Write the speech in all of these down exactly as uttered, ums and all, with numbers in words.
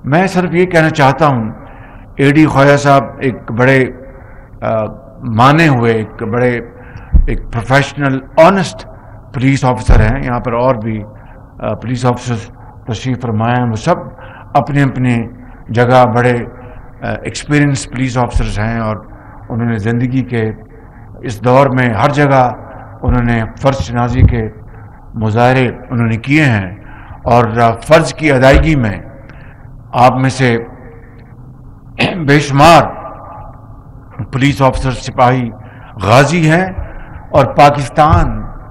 میں صرف یہ کہنا چاہتا ہوں، اے ڈی خواجہ صاحب ایک بڑے مانے ہوئے، ایک بڑے ایک پروفیشنل آنےسٹ پولیس آفیسر ہیں. یہاں پر اور بھی پولیس آفیسر تشریف فرمائے ہیں، وہ سب اپنے اپنے جگہ بڑے ایکسپیرئنس پولیس آفیسرز ہیں، اور انہوں نے زندگی کے اس دور میں ہر جگہ انہوں نے فرض شناسی کے مظاہرے انہوں نے کیے ہیں، اور فرض کی ادائیگی میں آپ میں سے بے شمار پولیس آفیسر سپاہی غازی ہیں، اور پاکستان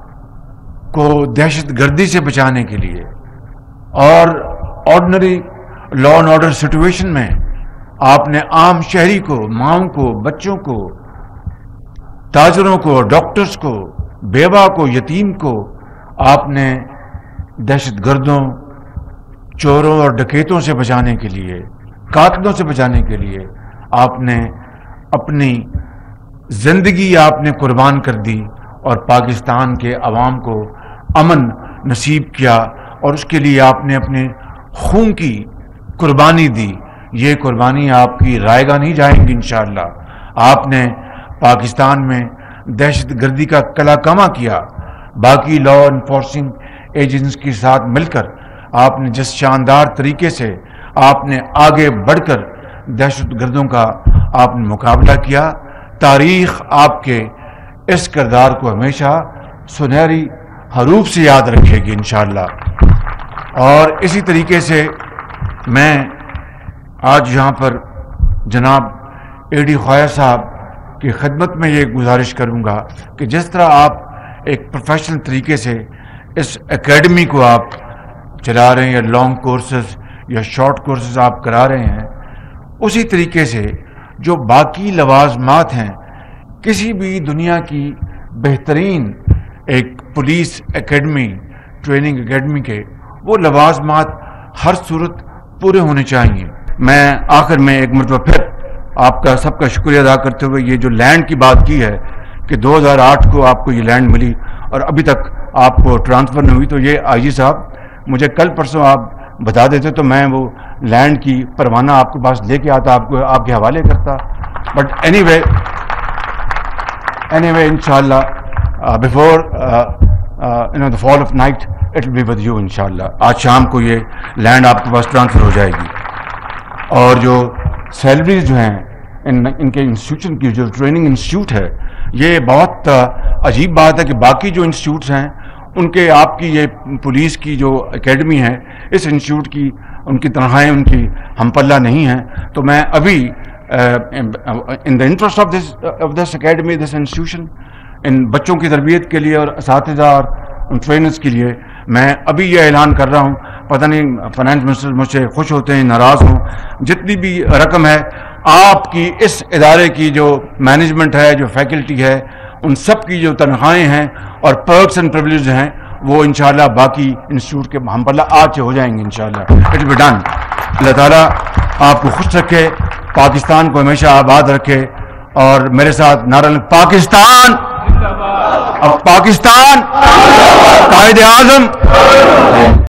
کو دہشت گردی سے بچانے کے لیے اور ordinary law and order situation میں آپ نے عام شہری کو، ماؤں کو، بچوں کو، تاجروں کو، ڈاکٹرز کو، بیوہ کو، یتیم کو آپ نے دہشت گردوں، چوروں اور ڈکیتوں سے بچانے کے لیے، قاتلوں سے بچانے کے لیے آپ نے اپنی زندگی آپ نے قربان کر دی، اور پاکستان کے عوام کو امن نصیب کیا، اور اس کے لیے آپ نے اپنے خون کی قربانی دی. یہ قربانی آپ کی رائے گاہ نہیں جائیں گی انشاءاللہ. آپ نے پاکستان میں دہشت گردی کا کلا کما کیا. باقی لا انفورسنگ ایجنٹس کے ساتھ مل کر آپ نے جس شاندار طریقے سے آپ نے آگے بڑھ کر دہشت گردوں کا آپ نے مقابلہ کیا، تاریخ آپ کے اس کردار کو ہمیشہ سنہری حروف سے یاد رکھے گی انشاءاللہ. اور اسی طریقے سے میں آج یہاں پر جناب اے ڈی خواجہ صاحب کی خدمت میں یہ گزارش کروں گا کہ جس طرح آپ ایک پروفیشنل طریقے سے اس اکیڈمی کو آپ چلا رہے ہیں، یا لانگ کورسز یا شارٹ کورسز آپ کرا رہے ہیں، اسی طریقے سے جو باقی لوازمات ہیں کسی بھی دنیا کی بہترین ایک پولیس اکیڈمی، ٹریننگ اکیڈمی کے، وہ لوازمات ہر صورت پورے ہونے چاہیے. میں آخر میں ایک مرتبہ پھر آپ کا سب کا شکریہ ادا کرتے ہوئے یہ جو لینڈ کی بات کی ہے کہ دو ہزار آٹھ کو آپ کو یہ لینڈ ملی اور ابھی تک آپ کو ٹرانسفر نہیں ہوئی، تو یہ آئی جی صاحب مجھے کل پرسوں آپ بتا دیتے تو میں وہ لینڈ کی پروانہ آپ کے پاس لے کے آتا، آپ کو آپ کے حوالے کرتا. But anyway anyway انشاءاللہ before you know the fall of night it will be with you انشاءاللہ. آج شام کو یہ لینڈ آپ کے پاس ٹرانسفر ہو جائے گی. اور جو سیلریز جو ہیں ان ان کے انسٹیٹیوشن کی، جو ٹریننگ انسٹیٹیوٹ ہے، یہ بہت عجیب بات ہے کہ باقی جو انسٹیٹیوٹس ہیں ان کے آپ کی یہ پولیس کی جو اکیڈمی ہے، اس انسٹیٹیوٹ کی ان کی تنخواہیں ان کی ہم پلہ نہیں ہیں. تو میں ابھی in the interest of this of this academy, this institution, ان بچوں کی تربیت کے لیے اور اساتذہ اور ان ٹرینرز کے لیے میں ابھی یہ اعلان کر رہا ہوں. پتہ نہیں فائنانس منسٹر مجھ سے خوش ہوتے ہیں، ناراض ہوں، جتنی بھی رقم ہے آپ کی اس ادارے کی جو مینجمنٹ ہے، جو فیکلٹی ہے، ان سب کی جو تنخواہیں ہیں اور پرکس اینڈ پریولیج ہیں، وہ انشاءاللہ باقی انسٹیٹیوٹ کے ہم پلہ آج سے ہو جائیں گے انشاءاللہ. It be done. اللہ تعالیٰ آپ کو خوش رکھے، پاکستان کو ہمیشہ آباد رکھے. اور میرے ساتھ نعرہ پاکستان، اب پاکستان، قائد اعظم.